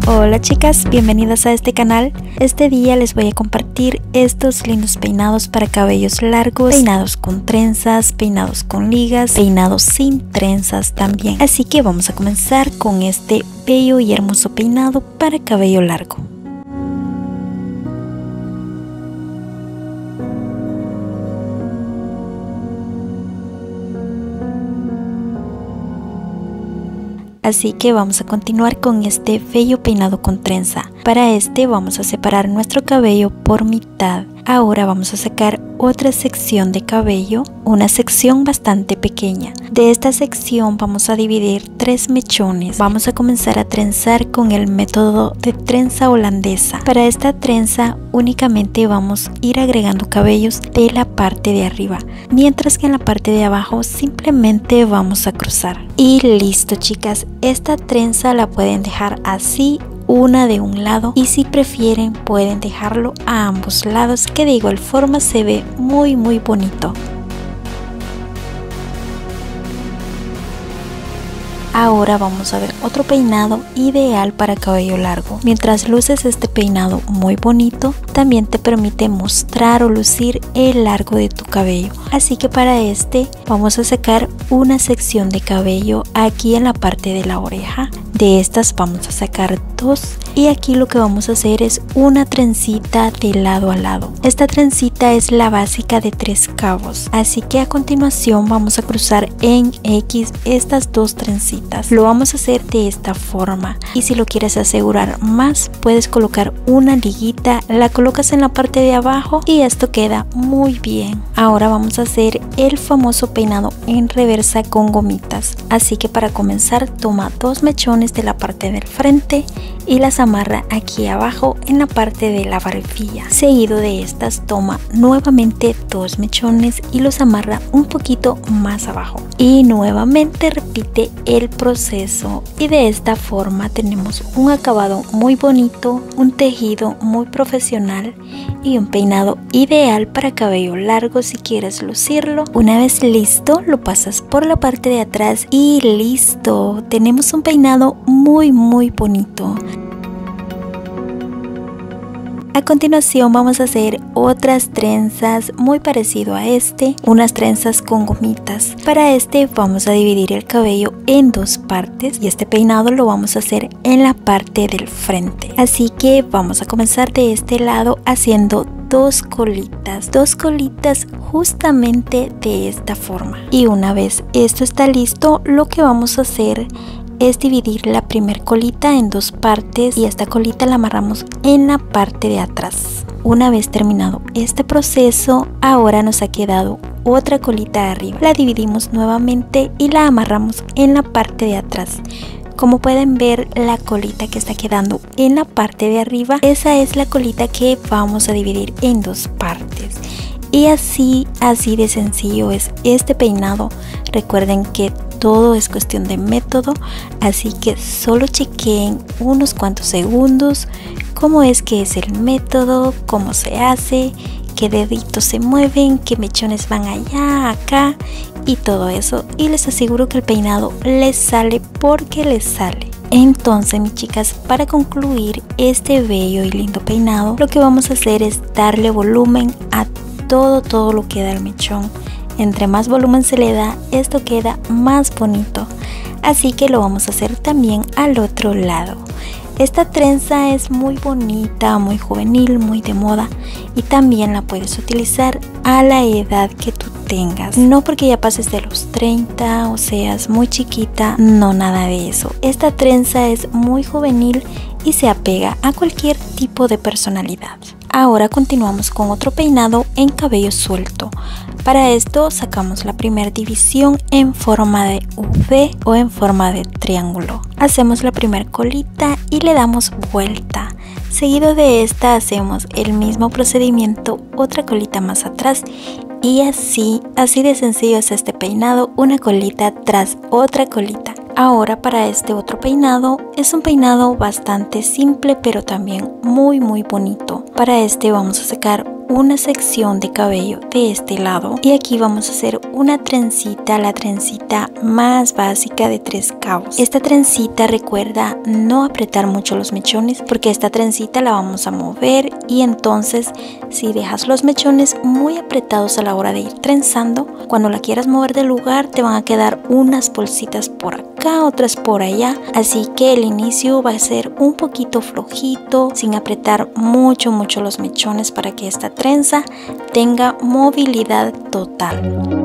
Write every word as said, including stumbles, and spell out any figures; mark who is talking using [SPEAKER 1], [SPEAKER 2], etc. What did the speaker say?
[SPEAKER 1] Hola chicas, bienvenidas a este canal. Este día les voy a compartir estos lindos peinados para cabellos largos, peinados con trenzas, peinados con ligas, peinados sin trenzas también. Así que vamos a comenzar con este bello y hermoso peinado para cabello largo. Así que vamos a continuar con este bello peinado con trenza. Para este vamos a separar nuestro cabello por mitad. Ahora vamos a sacar otra sección de cabello, una sección bastante pequeña. De esta sección vamos a dividir tres mechones. Vamos a comenzar a trenzar con el método de trenza holandesa. Para esta trenza únicamente vamos a ir agregando cabellos de la parte de arriba, mientras que en la parte de abajo simplemente vamos a cruzar. Y listo chicas, esta trenza la pueden dejar así, una de un lado, y si prefieren pueden dejarlo a ambos lados, que de igual forma se ve muy muy bonito. Ahora vamos a ver otro peinado ideal para cabello largo. Mientras luces este peinado muy bonito, también te permite mostrar o lucir el largo de tu cabello. Así que para este vamos a sacar una sección de cabello aquí en la parte de la oreja. De estas vamos a sacar dos, y aquí lo que vamos a hacer es una trencita de lado a lado. Esta trencita es la básica de tres cabos, así que a continuación vamos a cruzar en X estas dos trencitas. Lo vamos a hacer de esta forma, y si lo quieres asegurar más puedes colocar una liguita, la colocas en la parte de abajo y esto queda muy bien. Ahora vamos a hacer el famoso peinado en reversa con gomitas, así que para comenzar toma dos mechones de la parte del frente y las amarra aquí abajo en la parte de la barbilla. Seguido de estas toma nuevamente dos mechones y los amarra un poquito más abajo, y nuevamente repite el proceso, y de esta forma tenemos un acabado muy bonito, un tejido muy profesional y un peinado ideal para cabello largo si quieres lucirlo. Una vez listo, lo pasas por la parte de atrás y listo, tenemos un peinado muy muy bonito. A continuación vamos a hacer otras trenzas muy parecido a este, unas trenzas con gomitas. Para este vamos a dividir el cabello en dos partes, y este peinado lo vamos a hacer en la parte del frente. Así que vamos a comenzar de este lado haciendo dos colitas, dos colitas justamente de esta forma. Y una vez esto está listo, lo que vamos a hacer es dividir la primer colita en dos partes, y esta colita la amarramos en la parte de atrás. Una vez terminado este proceso, ahora nos ha quedado otra colita arriba. La dividimos nuevamente y la amarramos en la parte de atrás. Como pueden ver, la colita que está quedando en la parte de arriba, esa es la colita que vamos a dividir en dos partes. Y así, así de sencillo es este peinado. Recuerden que todo es cuestión de método, así que solo chequeen unos cuantos segundos cómo es que es el método, cómo se hace, qué deditos se mueven, qué mechones van allá, acá y todo eso, y les aseguro que el peinado les sale porque les sale. Entonces mis chicas, para concluir este bello y lindo peinado, lo que vamos a hacer es darle volumen a todo todo lo que da el mechón. Entre más volumen se le da, esto queda más bonito, así que lo vamos a hacer también al otro lado. Esta trenza es muy bonita, muy juvenil, muy de moda, y también la puedes utilizar a la edad que tú tengas. No porque ya pases de los treinta o seas muy chiquita, no, nada de eso. Esta trenza es muy juvenil y se apega a cualquier tipo de personalidad. Ahora continuamos con otro peinado en cabello suelto. Para esto sacamos la primera división en forma de V o en forma de triángulo. Hacemos la primera colita y le damos vuelta. Seguido de esta hacemos el mismo procedimiento, otra colita más atrás, y así, así de sencillo es este peinado, una colita tras otra colita. Ahora para este otro peinado, es un peinado bastante simple pero también muy muy bonito. Para este vamos a sacar una sección de cabello de este lado y aquí vamos a hacer una trencita, la trencita más básica de tres cabos. Esta trencita recuerda no apretar mucho los mechones porque esta trencita la vamos a mover y entonces si dejas los mechones muy apretados a la hora de ir trenzando, cuando la quieras mover del lugar te van a quedar unas bolsitas por acá, otras por allá, así que el inicio va a ser un poquito flojito sin apretar mucho mucho los mechones para que esta trenza tenga movilidad total.